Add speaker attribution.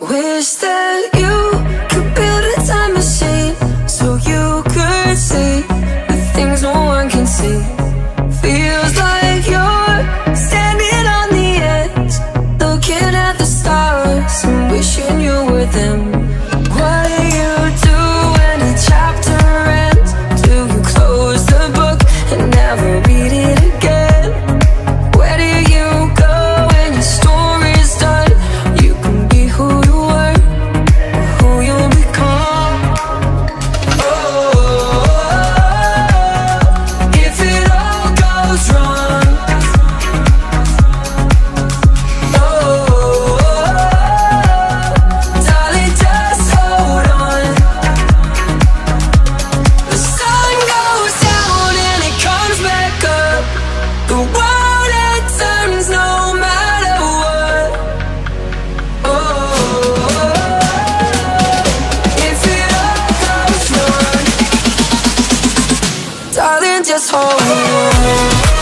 Speaker 1: Wish that you could build a time machine so you could see the things no one can see. Feels like you're standing on the edge, looking at the stars and wishing you were them. What do you do when a chapter ends? Do you close the book and never read it again? Where do you go when your story's done? You can be who you were, who you'll become. Oh, if it all goes wrong. Oh, darling, just hold on. The sun goes down and it comes back up. The world, it turns no matter what. Oh, if it all goes wrong, darling, just hold on.